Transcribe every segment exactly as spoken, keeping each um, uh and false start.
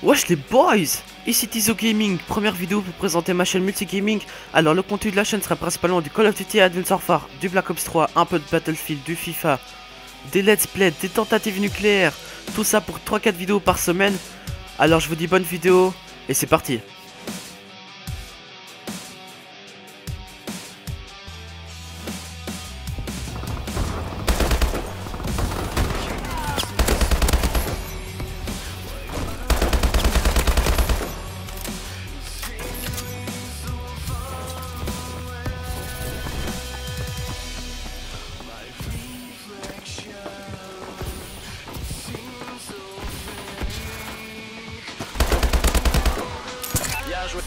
Wesh les boys! Ici Tizo Gaming, première vidéo pour présenter ma chaîne multigaming. Alors le contenu de la chaîne sera principalement du Call of Duty Advanced Warfare, du Black Ops trois, un peu de Battlefield, du FIFA, des let's play, des tentatives nucléaires. Tout ça pour trois quatre vidéos par semaine. Alors je vous dis bonne vidéo et c'est parti! Bien joué.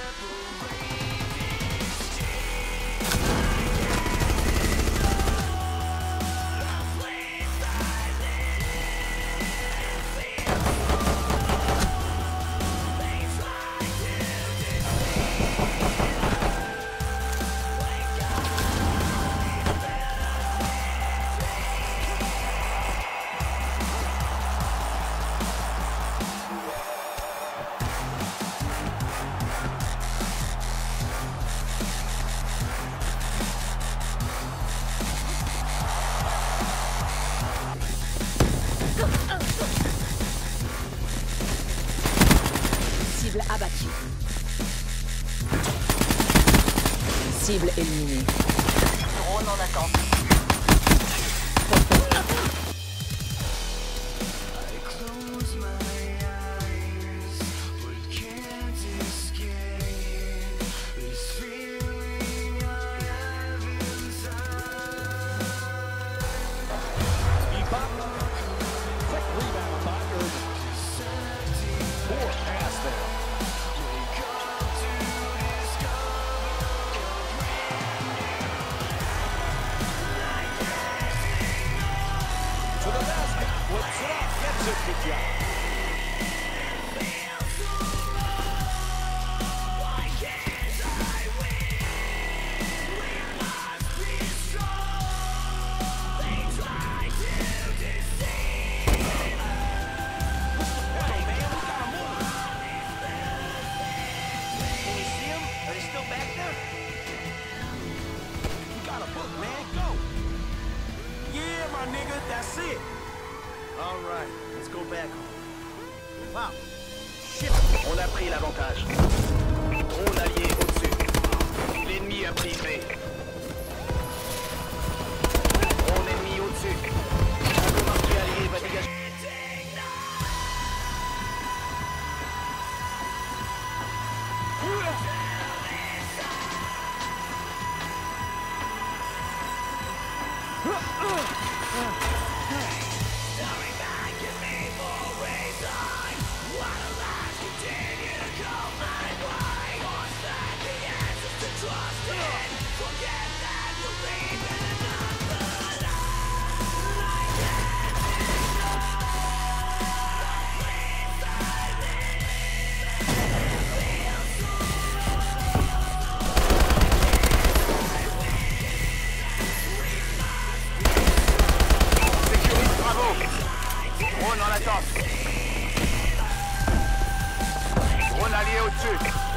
Cible abattue. Cible éliminée. Drone en attente. That's it. All right, let's go back home. Wow. Shit. On a pris l'avantage. Drone allié au-dessus. L'ennemi a pris B. Drone ennemi au-dessus. Un commandier allié va dégager. Drone en attente. Drone allié au-dessus.